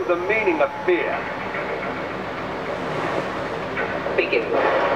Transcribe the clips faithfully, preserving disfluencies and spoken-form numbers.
the meaning of fear. Begin.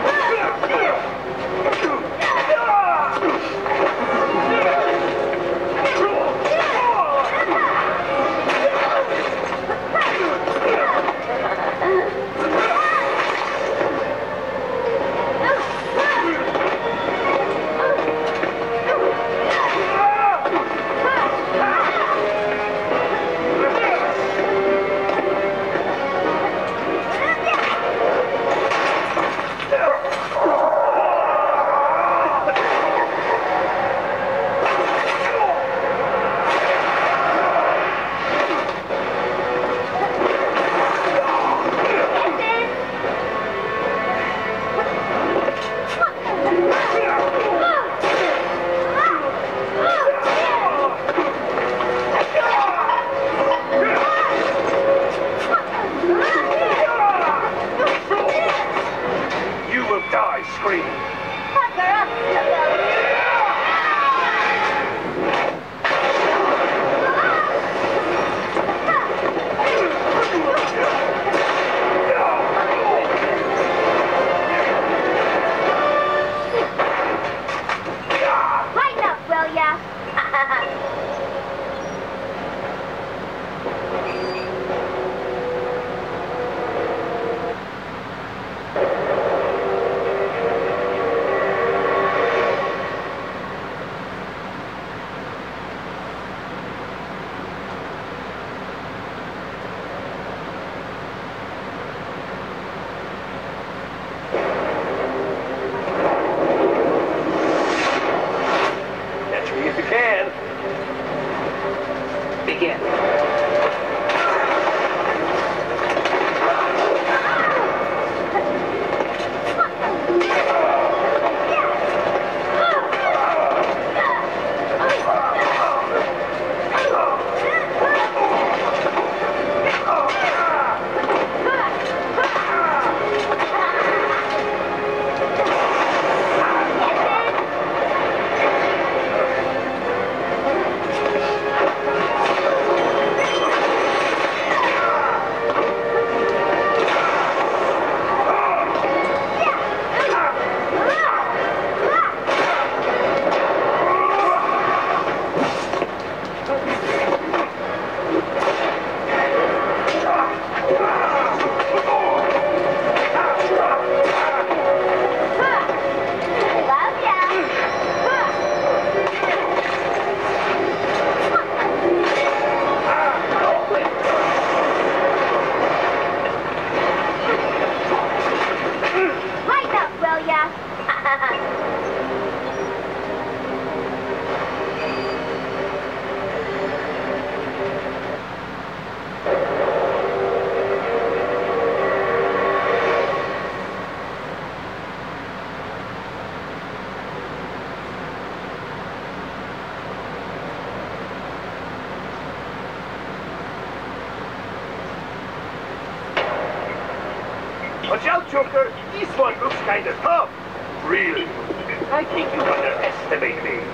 Watch out, Joker! This one looks kind of tough. Really? I think you underestimate me.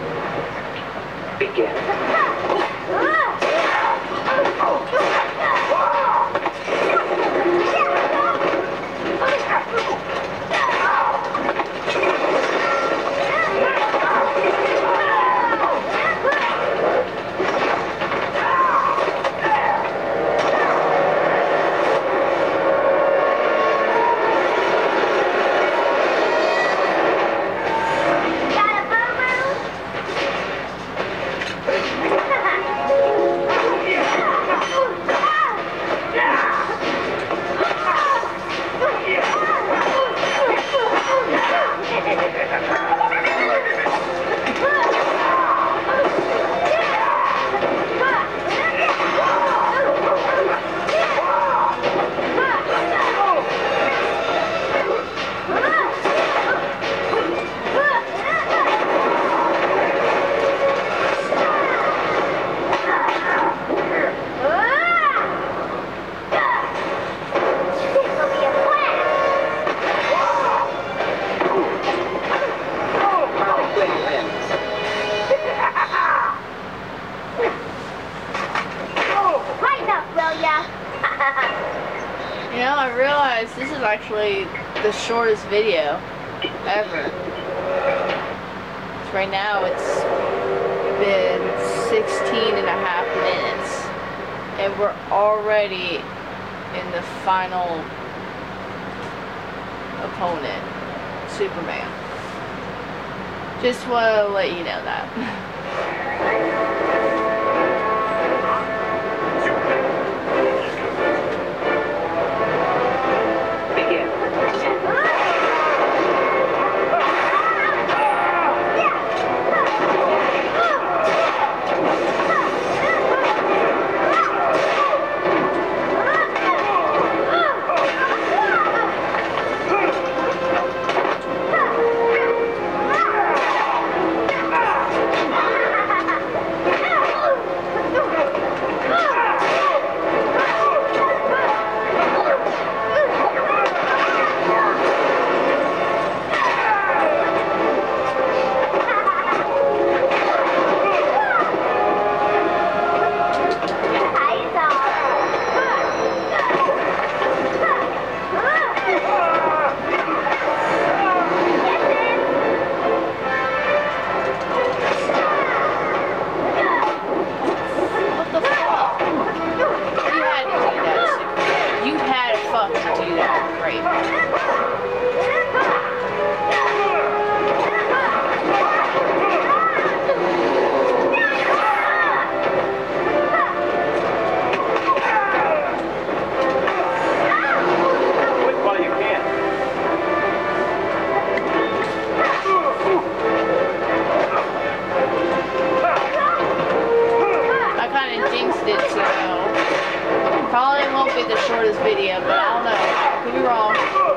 Begin. Yeah. is actually the shortest video ever. So right now it's been sixteen and a half minutes. And we're already in the final opponent, Superman. Just want to let you know that. Probably won't be the shortest video, but I don't know. Could be wrong.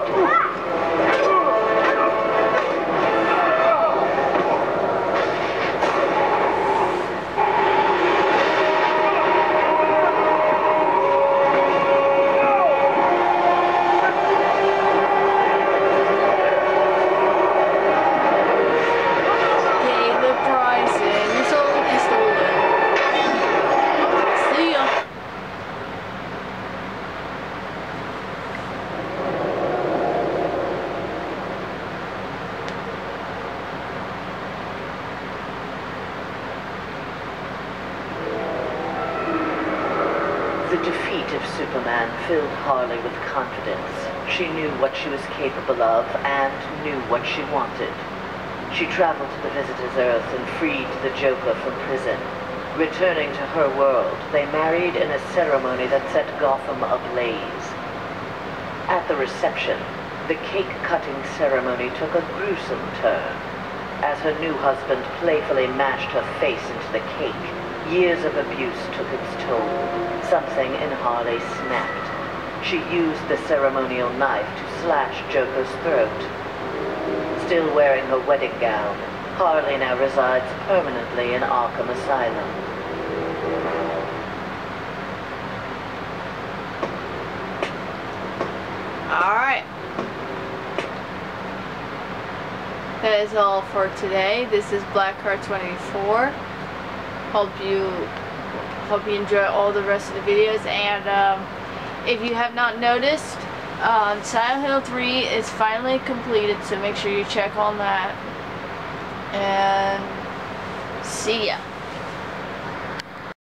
The defeat of Superman filled Harley with confidence. She knew what she was capable of and knew what she wanted. She traveled to the Visitor's Earth and freed the Joker from prison. Returning to her world, they married in a ceremony that set Gotham ablaze. At the reception, the cake-cutting ceremony took a gruesome turn. As her new husband playfully mashed her face into the cake, years of abuse took its toll. Something in Harley snapped. She used the ceremonial knife to slash Joker's throat. Still wearing her wedding gown, Harley now resides permanently in Arkham Asylum. Alright. That is all for today. This is Black Card twenty-four. Hope you hope you enjoy all the rest of the videos, and um, if you have not noticed, um, Silent Hill three is finally completed, so make sure you check on that, and see ya.